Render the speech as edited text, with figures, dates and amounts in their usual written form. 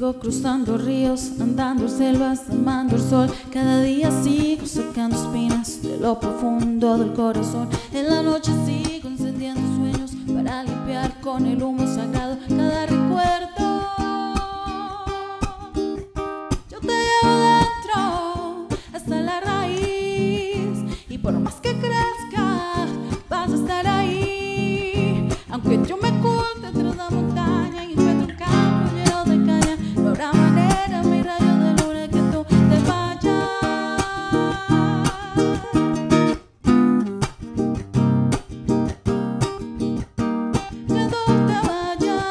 Sigo cruzando ríos, andando selvas, amando el sol. Cada día sigo sacando espinas de lo profundo del corazón. En la noche sigo encendiendo sueños para limpiar con el humo sagrado cada recuerdo. Yo te llevo dentro hasta la raíz, y por más que crezca vas a estar ahí. Aunque yo me oculte tras la montaña y encuentre un campo lleno de caña, no habrá manera, mi rayo de luna, que tú te vayas. Que tú te vayas.